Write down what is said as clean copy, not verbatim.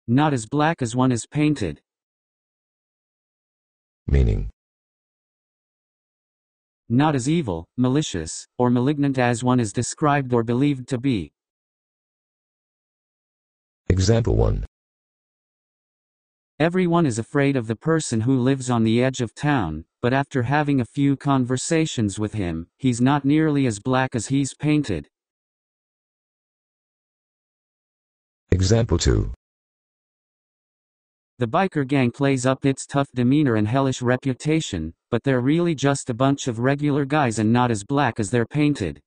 Not as black as one is painted. Meaning. Not as evil, malicious, or malignant as one is described or believed to be. Example 1. Everyone is afraid of the person who lives on the edge of town, but after having a few conversations with him, he's not nearly as black as he's painted. Example 2. The biker gang plays up its tough demeanor and hellish reputation, but they're really just a bunch of regular guys and not as black as they're painted.